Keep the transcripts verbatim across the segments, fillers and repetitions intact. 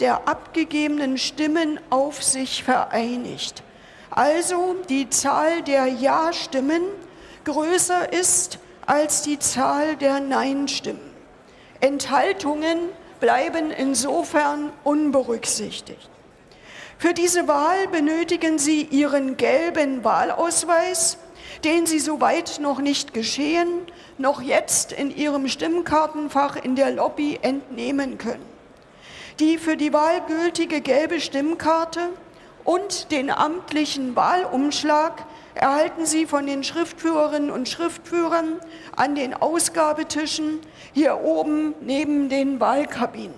der abgegebenen Stimmen auf sich vereinigt. Also die Zahl der Ja-Stimmen größer ist als die Zahl der Nein-Stimmen. Enthaltungen bleiben insofern unberücksichtigt. Für diese Wahl benötigen Sie Ihren gelben Wahlausweis, den Sie soweit noch nicht geschehen, noch jetzt in Ihrem Stimmkartenfach in der Lobby entnehmen können. Die für die Wahl gültige gelbe Stimmkarte und den amtlichen Wahlumschlag erhalten Sie von den Schriftführerinnen und Schriftführern an den Ausgabetischen hier oben neben den Wahlkabinen.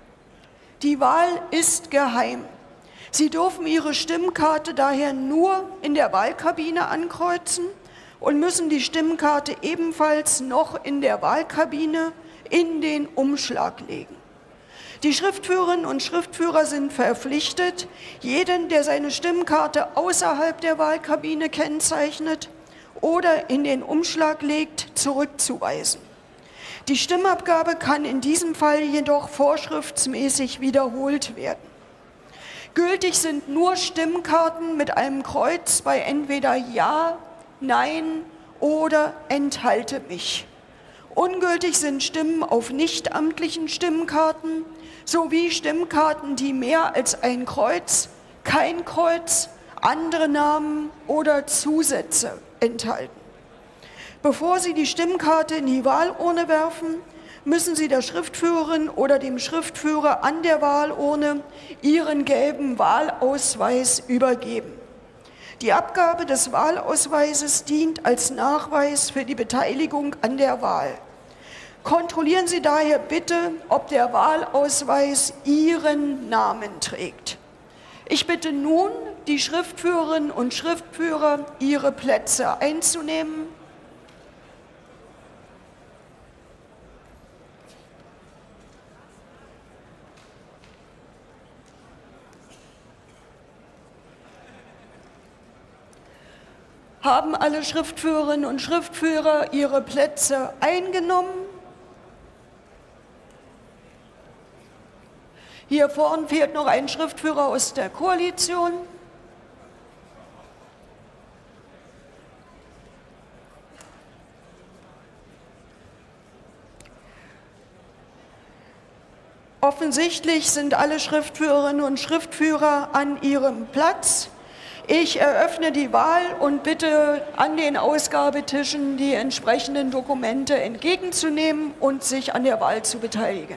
Die Wahl ist geheim. Sie dürfen Ihre Stimmkarte daher nur in der Wahlkabine ankreuzen und müssen die Stimmkarte ebenfalls noch in der Wahlkabine in den Umschlag legen. Die Schriftführerinnen und Schriftführer sind verpflichtet, jeden, der seine Stimmkarte außerhalb der Wahlkabine kennzeichnet oder in den Umschlag legt, zurückzuweisen. Die Stimmabgabe kann in diesem Fall jedoch vorschriftsmäßig wiederholt werden. Gültig sind nur Stimmkarten mit einem Kreuz bei entweder Ja, Nein oder Enthalte mich. Ungültig sind Stimmen auf nichtamtlichen Stimmkarten sowie Stimmkarten, die mehr als ein Kreuz, kein Kreuz, andere Namen oder Zusätze enthalten. Bevor Sie die Stimmkarte in die Wahlurne werfen, müssen Sie der Schriftführerin oder dem Schriftführer an der Wahlurne Ihren gelben Wahlausweis übergeben. Die Abgabe des Wahlausweises dient als Nachweis für die Beteiligung an der Wahl. Kontrollieren Sie daher bitte, ob der Wahlausweis Ihren Namen trägt. Ich bitte nun die Schriftführerinnen und Schriftführer, ihre Plätze einzunehmen. Haben alle Schriftführerinnen und Schriftführer ihre Plätze eingenommen? Hier vorn fehlt noch ein Schriftführer aus der Koalition. Offensichtlich sind alle Schriftführerinnen und Schriftführer an ihrem Platz. Ich eröffne die Wahl und bitte an den Ausgabetischen die entsprechenden Dokumente entgegenzunehmen und sich an der Wahl zu beteiligen.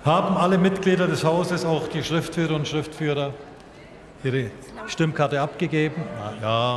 Haben alle Mitglieder des Hauses, auch die Schriftführer und Schriftführer, ihre Stimmkarte abgegeben? Ja.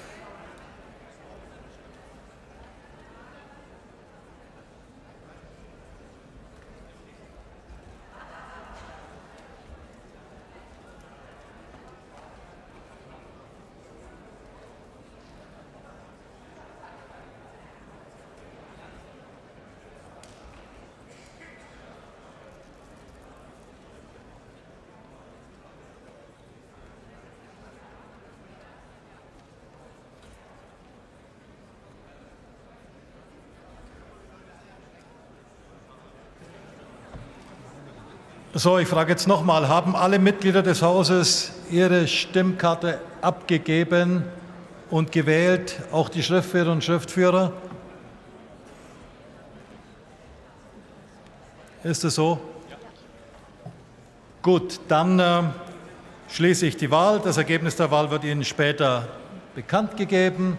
So, ich frage jetzt nochmal, haben alle Mitglieder des Hauses ihre Stimmkarte abgegeben und gewählt, auch die Schriftführerinnen und Schriftführer? Ist es so? Ja. Gut, dann äh, schließe ich die Wahl. Das Ergebnis der Wahl wird Ihnen später bekannt gegeben.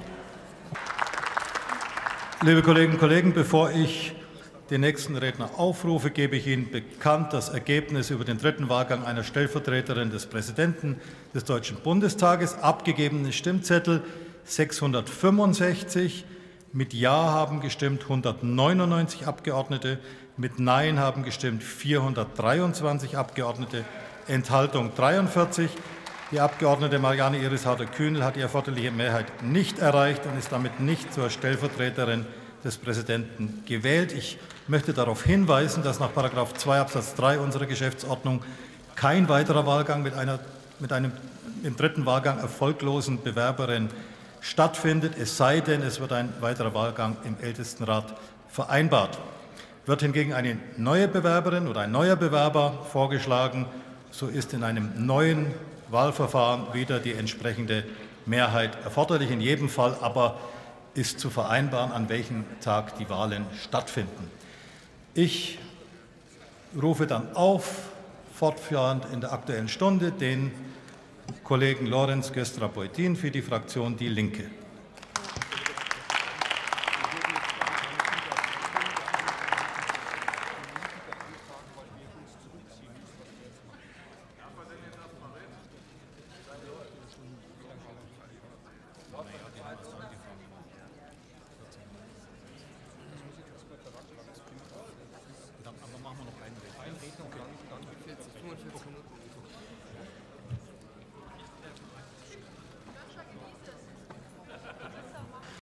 Liebe Kolleginnen und Kollegen, bevor ich den nächsten Redner aufrufe, gebe ich Ihnen bekannt das Ergebnis über den dritten Wahlgang einer Stellvertreterin des Präsidenten des Deutschen Bundestages. Abgegebene Stimmzettel sechshundertfünfundsechzig, mit Ja haben gestimmt hundertneunundneunzig Abgeordnete, mit Nein haben gestimmt vierhundertdreiundzwanzig Abgeordnete, Enthaltung dreiundvierzig. Die Abgeordnete Marianne Iris Harder-Kühnel hat die erforderliche Mehrheit nicht erreicht und ist damit nicht zur Stellvertreterin des Präsidenten gewählt. Ich möchte darauf hinweisen, dass nach Paragraph zwei Absatz drei unserer Geschäftsordnung kein weiterer Wahlgang mit einer mit einem im dritten Wahlgang erfolglosen Bewerberin stattfindet, es sei denn, es wird ein weiterer Wahlgang im Ältestenrat vereinbart. Wird hingegen eine neue Bewerberin oder ein neuer Bewerber vorgeschlagen, so ist in einem neuen Wahlverfahren wieder die entsprechende Mehrheit erforderlich. In jedem Fall aber ist zu vereinbaren, an welchem Tag die Wahlen stattfinden. Ich rufe dann auf, fortführend in der Aktuellen Stunde, den Kollegen Lorenz Göstra-Beutin für die Fraktion Die Linke.